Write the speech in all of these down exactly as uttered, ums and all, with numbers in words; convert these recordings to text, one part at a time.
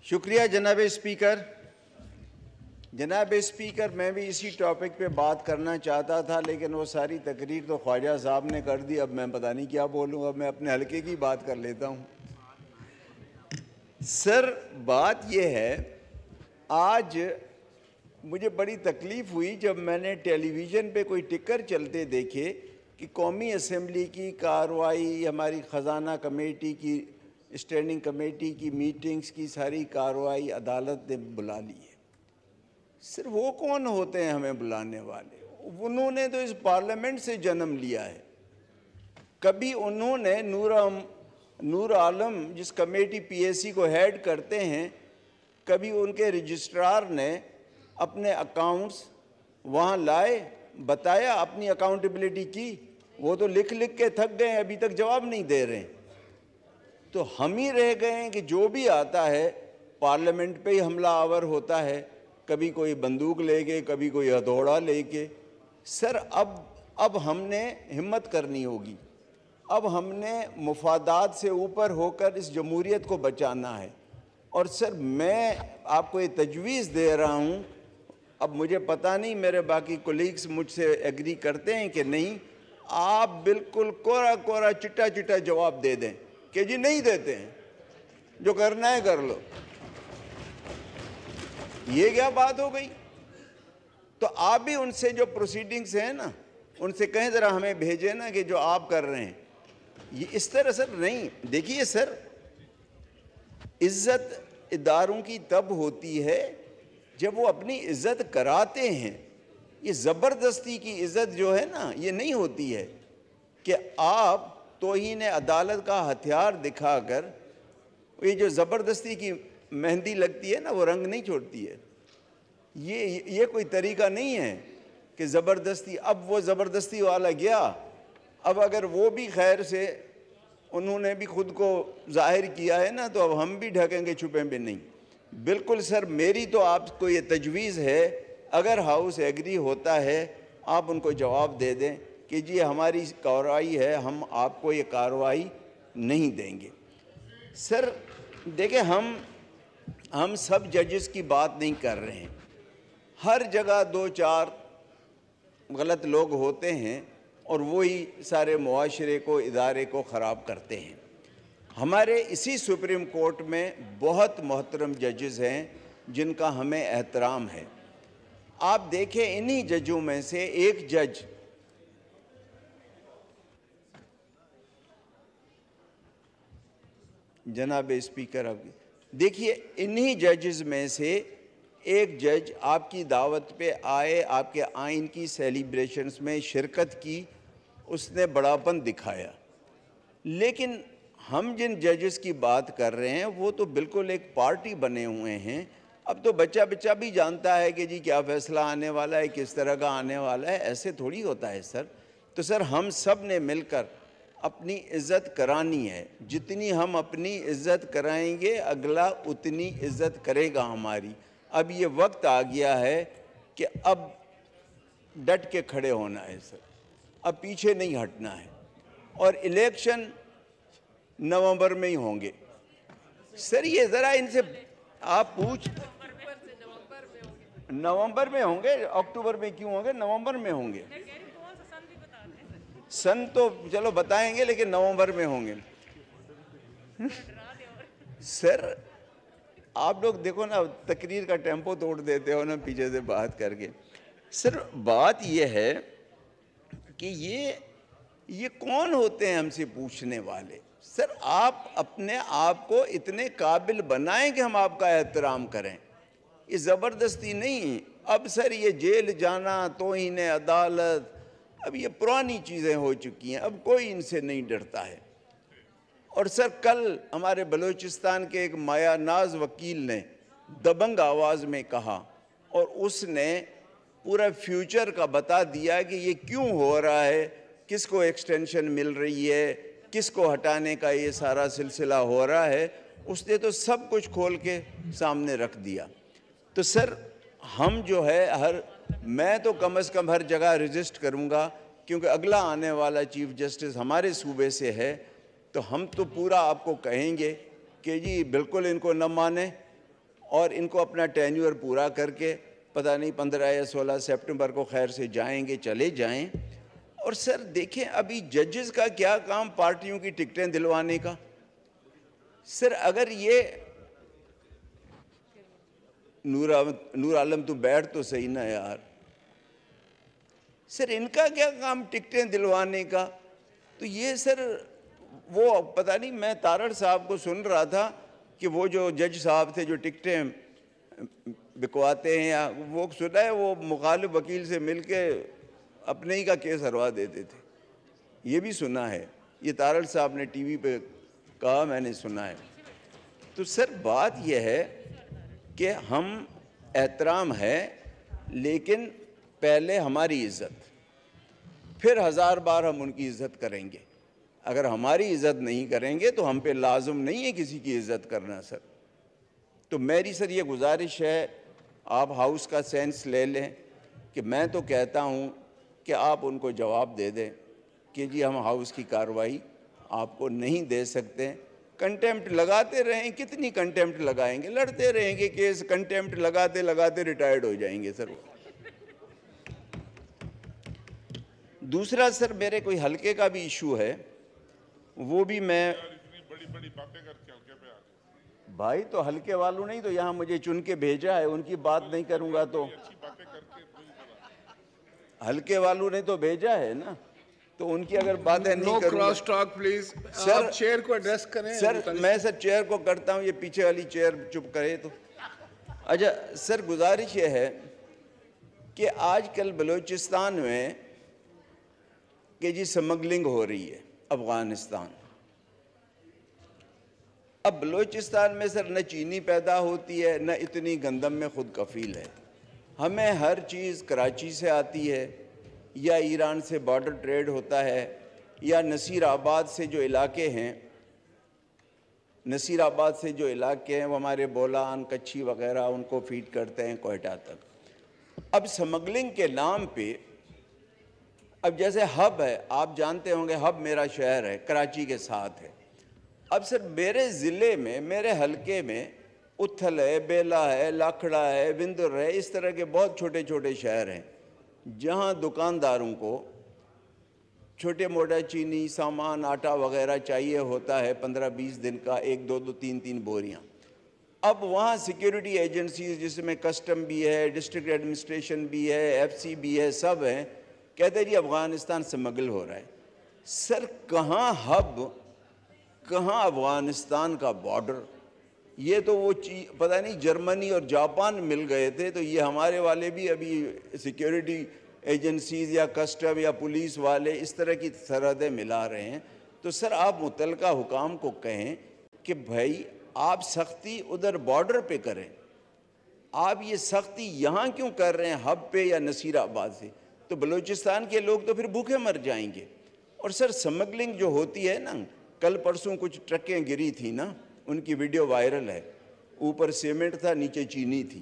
شکریہ جناب اسپیکر. جناب اسپیکر میں بھی اسی ٹاپک پہ بات کرنا چاہتا تھا لیکن وہ ساری تقریر تو خواجہ صاحب نے کر دی. اب میں پتہ نہیں کیا بولوں. اب میں اپنے حلقے کی بات کر لیتا ہوں. سر بات یہ ہے, آج مجھے بڑی تکلیف ہوئی جب میں نے ٹیلی ویژن پہ کوئی ٹکر چلتے دیکھے کہ قومی اسمبلی کی کارروائی, ہماری خزانہ کمیٹی کی اسٹینڈنگ کمیٹی کی میٹنگز کی ساری کارروائی عدالت نے بلا لی ہے. سر وہ کون ہوتے ہیں ہمیں بلانے والے؟ انہوں نے تو اس پارلیمنٹ سے جنم لیا ہے. کبھی انہوں نے نور نور عالم جس کمیٹی پی ایس سی کو ہیڈ کرتے ہیں, کبھی ان کے رجسٹرار نے اپنے اکاؤنٹس وہاں لائے, بتایا, اپنی اکاؤنٹیبلٹی کی؟ وہ تو لکھ لکھ کے تھک گئے ہیں, ابھی تک جواب نہیں دے رہے ہیں. تو ہم ہی رہ گئے ہیں کہ جو بھی آتا ہے پارلیمنٹ پہ ہی حملہ آور ہوتا ہے, کبھی کوئی بندوق لے کے, کبھی کوئی ہتھوڑا لے کے. سر اب اب ہم نے ہمت کرنی ہوگی. اب ہم نے مفادات سے اوپر ہو کر اس جمہوریت کو بچانا ہے. اور سر میں آپ کو یہ تجویز دے رہا ہوں, اب مجھے پتہ نہیں میرے باقی کولیگز مجھ سے ایگری کرتے ہیں کہ نہیں, آپ بالکل کورا کورا چٹا چٹا جواب دے دیں کہ جی نہیں دیتے ہیں, جو کرنا ہے کر لو. یہ کیا بات ہو گئی؟ تو آپ بھی ان سے جو پروسیڈنگز ہیں نا, ان سے کہیں ذرا ہمیں بھیجیں نا کہ جو آپ کر رہے ہیں یہ اس طرح. سر نہیں, دیکھیے سر, عزت اداروں کی تب ہوتی ہے جب وہ اپنی عزت کراتے ہیں. یہ زبردستی کی عزت جو ہے نا, یہ نہیں ہوتی ہے کہ آپ توہین عدالت کا ہتھیار دکھا کر, یہ جو زبردستی کی مہندی لگتی ہے نا وہ رنگ نہیں چھوڑتی ہے. یہ یہ کوئی طریقہ نہیں ہے کہ زبردستی. اب وہ زبردستی والا گیا, اب اگر وہ بھی خیر سے انہوں نے بھی خود کو ظاہر کیا ہے نا, تو اب ہم بھی ڈھکیں گے چھپیں بھی نہیں. بالکل سر, میری تو آپ کو یہ تجویز ہے, اگر ہاؤس ایگری ہوتا ہے آپ ان کو جواب دے دیں کہ جی ہماری کارروائی ہے, ہم آپ کو یہ کارروائی نہیں دیں گے. سر دیکھیں, ہم ہم سب ججز کی بات نہیں کر رہے ہیں. ہر جگہ دو چار غلط لوگ ہوتے ہیں اور وہی سارے معاشرے کو, ادارے کو خراب کرتے ہیں. ہمارے اسی سپریم کورٹ میں بہت محترم ججز ہیں جن کا ہمیں احترام ہے. آپ دیکھیں انہی ججوں میں سے ایک جج جناب اسپیکر, اب دیکھیے انہی ججز میں سے ایک جج آپ کی دعوت پہ آئے, آپ کے آئین کی سیلیبریشنز میں شرکت کی, اس نے بڑاپن دکھایا. لیکن ہم جن ججز کی بات کر رہے ہیں وہ تو بالکل ایک پارٹی بنے ہوئے ہیں. اب تو بچہ بچہ بھی جانتا ہے کہ جی کیا فیصلہ آنے والا ہے, کس طرح کا آنے والا ہے. ایسے تھوڑی ہوتا ہے سر. تو سر ہم سب نے مل کر اپنی عزت کرانی ہے. جتنی ہم اپنی عزت کرائیں گے اگلا اتنی عزت کرے گا ہماری. اب یہ وقت آ گیا ہے کہ اب ڈٹ کے کھڑے ہونا ہے سر, اب پیچھے نہیں ہٹنا ہے. اور الیکشن نومبر میں ہی ہوں گے. سر یہ ذرا ان سے آپ پوچھ, نومبر میں ہوں گے, اکتوبر میں کیوں ہوں گے, نومبر میں ہوں گے. سن تو چلو بتائیں گے لیکن نومبر میں ہوں گے. سر آپ لوگ دیکھو نا, تقریر کا ٹیمپو توڑ دیتے ہو نا پیچھے سے بات کر کے. سر بات یہ ہے کہ یہ یہ کون ہوتے ہیں ہم سے پوچھنے والے؟ سر آپ اپنے آپ کو اتنے قابل بنائیں کہ ہم آپ کا احترام کریں. یہ زبردستی نہیں. اب سر یہ جیل جانا, توہین عدالت, اب یہ پرانی چیزیں ہو چکی ہیں, اب کوئی ان سے نہیں ڈرتا ہے. اور سر کل ہمارے بلوچستان کے ایک مایا ناز وکیل نے دبنگ آواز میں کہا, اور اس نے پورا فیوچر کا بتا دیا کہ یہ کیوں ہو رہا ہے, کس کو ایکسٹینشن مل رہی ہے, کس کو ہٹانے کا یہ سارا سلسلہ ہو رہا ہے. اس نے تو سب کچھ کھول کے سامنے رکھ دیا. تو سر ہم جو ہے ہر میں تو کم از کم ہر جگہ رجسٹ کروں گا, کیونکہ اگلا آنے والا چیف جسٹس ہمارے صوبے سے ہے. تو ہم تو پورا آپ کو کہیں گے کہ جی بالکل ان کو نہ مانیں, اور ان کو اپنا ٹینیور پورا کر کے پتہ نہیں پندرہ یا سولہ سپٹمبر کو خیر سے جائیں گے، چلے جائیں۔ اور سر دیکھیں ابھی ججز کا کیا کام پارٹیوں کی ٹکٹیں دلوانے کا؟ سر اگر یہ نور عالم تو بیٹھ تو صحیح نا یار، سر ان کا کیا کام ٹکٹیں دلوانے کا؟ تو یہ سر وہ پتہ نہیں، میں تارڑ صاحب کو سن رہا تھا کہ وہ جو جج صاحب تھے جو ٹکٹیں بکواتے ہیں، یا وہ سنا ہے وہ مخالف وکیل سے مل کے اپنے ہی کا کیس ہروا دیتے تھے، یہ بھی سنا ہے، یہ تارڑ صاحب نے ٹی وی پہ کہا، میں نے سنا ہے۔ تو سر بات یہ ہے کہ ہم احترام ہے، لیکن پہلے ہماری عزت، پھر ہزار بار ہم ان کی عزت کریں گے۔ اگر ہماری عزت نہیں کریں گے تو ہم پہ لازم نہیں ہے کسی کی عزت کرنا سر۔ تو میری سر یہ گزارش ہے، آپ ہاؤس کا سینس لے لیں کہ میں تو کہتا ہوں کہ آپ ان کو جواب دے دیں کہ جی ہم ہاؤس کی کارروائی آپ کو نہیں دے سکتے، کنٹیمپٹ لگاتے رہیں، کتنی کنٹیمپٹ لگائیں گے، لڑتے رہیں گے کیس، کنٹیمپٹ لگاتے لگاتے ریٹائرڈ ہو جائیں گے سر۔ دوسرا سر میرے کوئی حلقے کا بھی ایشو ہے، وہ بھی میں بھائی تو حلقے والوں نہیں تو یہاں مجھے چن کے بھیجا ہے، ان کی بات نہیں کروں گا تو حلقے والوں نے تو بھیجا ہے نا، تو ان کی اگر باتیں نہیں کروں گا۔ نو کراس ٹاک پلیز، آپ چیئر کو ایڈریس کریں۔ سر میں سر چیئر کو کرتا ہوں، یہ پیچھے والی چیئر چپ کرے تو۔ اچھا سر گزارش یہ ہے کہ آج کل بلوچستان میں کہ جی سمگلنگ ہو رہی ہے افغانستان۔ اب بلوچستان میں سر نہ چینی پیدا ہوتی ہے، نہ اتنی گندم میں خود کفیل ہے، ہمیں ہر چیز کراچی سے آتی ہے، یا ایران سے بارڈر ٹریڈ ہوتا ہے، یا نصیر آباد سے جو علاقے ہیں نصیر آباد سے جو علاقے ہیں وہ ہمارے بولان، کچھی وغیرہ ان کو فیڈ کرتے ہیں کوئٹہ تک۔ اب سمگلنگ کے نام پہ اب جیسے ہب ہے، آپ جانتے ہوں گے ہب میرا شہر ہے، کراچی کے ساتھ ہے۔ اب سر میرے ضلع میں، میرے حلقے میں اتھل ہے، بیلا ہے، لاکھڑا ہے، وندر ہے، اس طرح کے بہت چھوٹے چھوٹے شہر ہیں جہاں دکانداروں کو چھوٹے موٹا چینی سامان آٹا وغیرہ چاہیے ہوتا ہے پندرہ بیس دن کا، ایک دو دو تین تین بوریاں۔ اب وہاں سیکیورٹی ایجنسیز جس میں کسٹم بھی ہے، ڈسٹرکٹ ایڈمنسٹریشن بھی ہے، ایف سی بھی ہے، سب ہیں، کہتے ہیں جی افغانستان سمگل ہو رہا ہے۔ سر کہاں ہب، کہاں افغانستان کا بارڈر؟ یہ تو وہ چیز پتہ نہیں جرمنی اور جاپان مل گئے تھے، تو یہ ہمارے والے بھی ابھی سیکیورٹی ایجنسیز یا کسٹم یا پولیس والے اس طرح کی سرحدیں ملا رہے ہیں۔ تو سر آپ متعلقہ حکام کو کہیں کہ بھائی آپ سختی ادھر بارڈر پہ کریں، آپ یہ سختی یہاں کیوں کر رہے ہیں ہب پہ یا نصیر آباد سے؟ تو بلوچستان کے لوگ تو پھر بھوکے مر جائیں گے۔ اور سر سمگلنگ جو ہوتی ہے نا، کل پرسوں کچھ ٹرکیں گری تھی نا، ان کی ویڈیو وائرل ہے، اوپر سیمنٹ تھا نیچے چینی تھی۔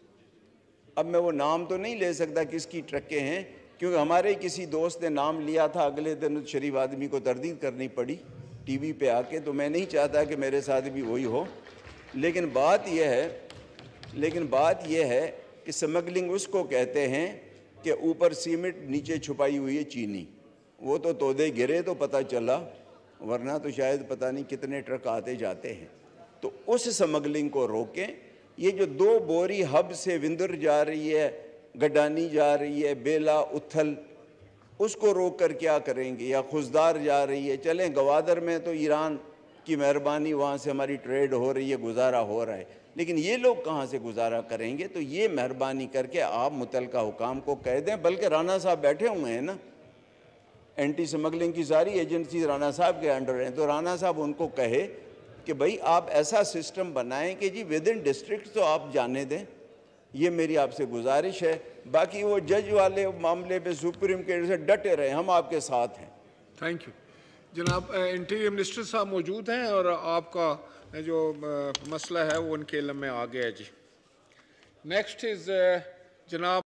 اب میں وہ نام تو نہیں لے سکتا کس کی ٹرکیں ہیں، کیونکہ ہمارے کسی دوست نے نام لیا تھا، اگلے دن شریف آدمی کو تردید کرنی پڑی ٹی وی پہ آ کے، تو میں نہیں چاہتا کہ میرے ساتھ بھی وہی ہو۔ لیکن بات یہ ہے لیکن بات یہ ہے کہ سمگلنگ اس کو کہتے ہیں کہ اوپر سیمنٹ نیچے چھپائی ہوئی ہے چینی۔ وہ تو تودے گرے تو پتہ چلا، ورنہ تو شاید پتہ نہیں کتنے ٹرک آتے جاتے ہیں۔ تو اس سمگلنگ کو روکیں۔ یہ جو دو بوری ہب سے وندر جا رہی ہے، گڈانی جا رہی ہے، بیلا اتھل، اس کو روک کر کیا کریں گے؟ یا خزدار جا رہی ہے، چلیں گوادر میں تو ایران کی مہربانی، وہاں سے ہماری ٹریڈ ہو رہی ہے، گزارا ہو رہا ہے، لیکن یہ لوگ کہاں سے گزارا کریں گے؟ تو یہ مہربانی کر کے آپ متعلقہ حکام کو کہہ دیں، بلکہ رانا صاحب بیٹھے ہوئے ہیں نا، اینٹی سمگلنگ کی ساری ایجنسی رانا صاحب کے انڈر ہیں، تو رانا صاحب ان کو کہے کہ بھائی آپ ایسا سسٹم بنائیں کہ جی ود ان ڈسٹرکٹ تو آپ جانے دیں۔ یہ میری آپ سے گزارش ہے۔ باقی وہ جج والے معاملے پہ سپریم کورٹ سے ڈٹے رہے، ہم آپ کے ساتھ ہیں۔ تھینک یو جناب۔ انٹیریئر منسٹر صاحب موجود ہیں اور آپ کا جو مسئلہ ہے وہ ان کے علم میں آ گیا ہے۔ جی نیکسٹ از جناب